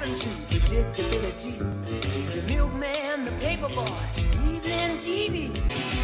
happened to predictability? The milkman, the paperboy, evening TV.